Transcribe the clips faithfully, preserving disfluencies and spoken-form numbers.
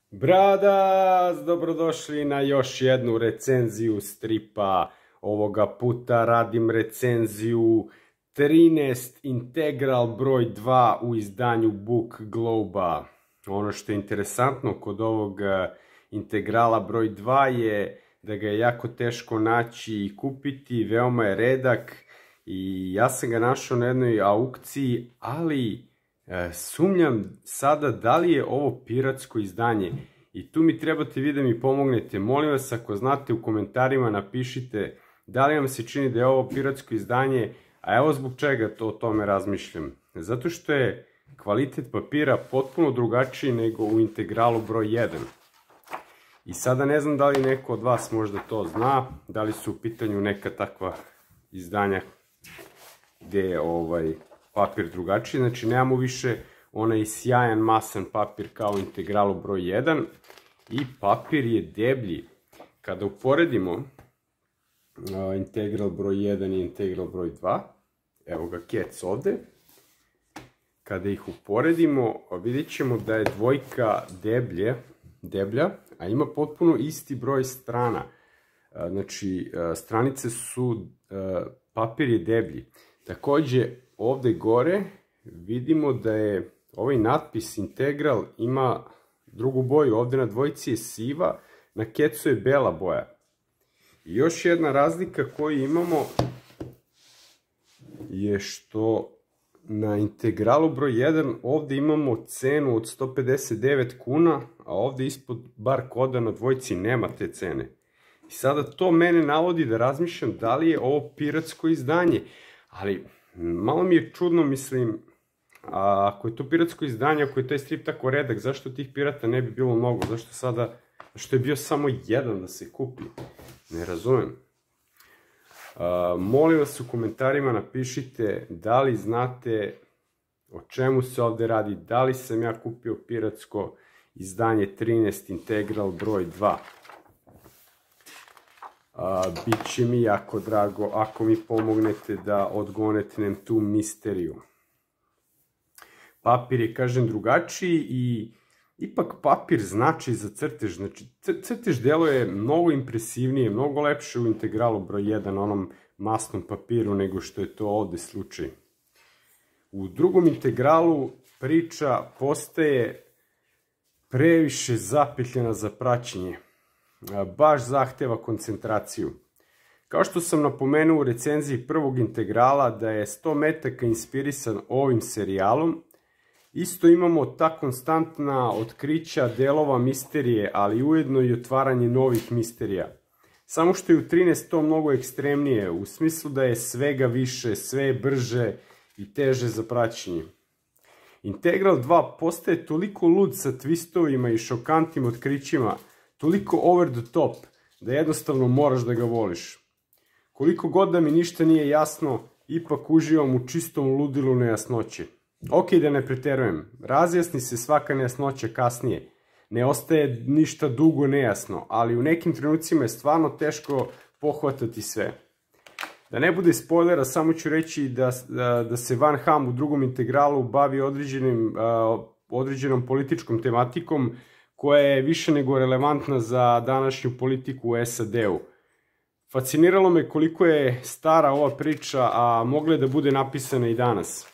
Bradas, dobrodošli na još jednu recenziju stripa. Ovoga puta radim recenziju trinaest Integral broj dva u izdanju Book Globe-a. Ono što je interesantno kod ovog Integrala broj dva je da ga je jako teško naći i kupiti, veoma je redak i ja sam ga našao na jednoj aukciji, ali e, sumnjam sada da li je ovo piratsko izdanje. I tu mi trebate vi da mi pomognete. Molim vas, ako znate, u komentarima napišite da li vam se čini da je ovo piratsko izdanje, a evo zbog čega to o tome razmišljam. Zato što je kvalitet papira potpuno drugačiji nego u Integralu broj jedan. I sada ne znam da li neko od vas možda to zna, da li su u pitanju neka takva izdanja gde je ovaj papir drugačiji. Znači nemamo više onaj sjajan masan papir kao u Integralu broj jedan i papir je deblji. Kada uporedimo uh, Integral broj jedan i Integral broj dva, evo ga kec ovde, kada ih uporedimo vidjet ćemo da je dvojka deblje, deblja, a ima potpuno isti broj strana. Uh, znači uh, stranice su, uh, papir je deblji. Takođe ovde gore vidimo da je ovaj natpis Integral ima drugu boju, ovde na dvojici je siva, na kecu je bela boja. I još jedna razlika koju imamo je što na Integralu broj jedan ovde imamo cenu od sto pedeset devet kuna, a ovde ispod bar koda na dvojici nema te cene. I sada to mene navodi da razmišljam da li je ovo piratsko izdanje, ali malo mi je čudno, mislim, a ako je to piratsko izdanje, ako je taj strip tako redak, zašto tih pirata ne bi bilo mnogo? Zašto sada, zašto je bio samo jedan da se kupi? Ne razumem. A, molim vas u komentarima napišite da li znate o čemu se ovde radi, da li sam ja kupio piratsko izdanje trinaest Integral broj dva. A, biće mi jako drago ako mi pomognete da odgonetnem tu misteriju. Papir je, kažem, drugačiji i ipak papir znači za crtež. Znači, crtež delo je mnogo impresivnije, mnogo lepše u Integralu broj jedan, onom masnom papiru, nego što je to ovde slučaj. U drugom Integralu priča postaje previše zapetljena za praćenje. Baš zahteva koncentraciju. Kao što sam napomenuo u recenziji prvog Integrala da je sto metaka inspirisan ovim serijalom, isto imamo ta konstantna otkrića delova misterije, ali ujedno i otvaranje novih misterija. Samo što je u trinaest to mnogo ekstremnije, u smislu da je svega više, sve je brže i teže za praćenje. Integral dva postaje toliko lud sa twistovima i šokantnim otkrićima, toliko over the top, da jednostavno moraš da ga voliš. Koliko god da mi ništa nije jasno, ipak uživam u čistom ludilu nejasnoće. Ok, da ne preterujem, razjasni se svaka nejasnoća kasnije, ne ostaje ništa dugo nejasno, ali u nekim trenucima je stvarno teško pohvatati sve. Da ne bude spoilera, samo ću reći da, da, da se Van Ham u drugom Integralu bavi određenim, uh, određenom političkom tematikom koja je više nego relevantna za današnju politiku u S A D-u. Fasciniralo me koliko je stara ova priča, a mogla je da bude napisana i danas.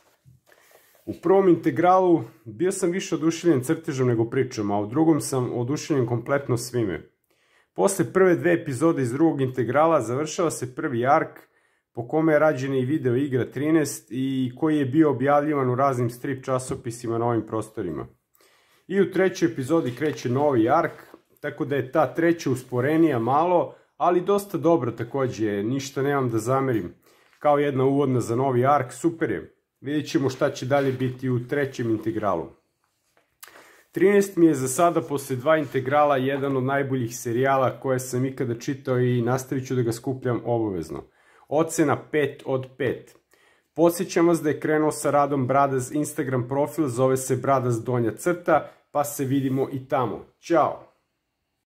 U prvom Integralu bio sam više oduševljen crtežom nego pričom, a u drugom sam oduševljen kompletno svime. Posle prve dve epizode iz drugog Integrala završava se prvi ark, po kome je rađena i video igra trinaest i koji je bio objavljivan u raznim strip časopisima na ovim prostorima. I u trećoj epizodi kreće novi ark, tako da je ta treća usporenija malo, ali dosta dobra takođe, ništa nemam da zamerim. Kao jedna uvodna za novi ark, super je. Vidjet ćemo šta će dalje biti u trećem Integralu. trinaest mi je za sada posle dva Integrala jedan od najboljih serijala koje sam ikada čitao i nastavit ću da ga skupljam obavezno. Ocena pet od pet. Podsjećam vas da je krenuo sa radom Bradas Instagram profil, zove se Bradas donja crta, pa se vidimo i tamo. Ćao!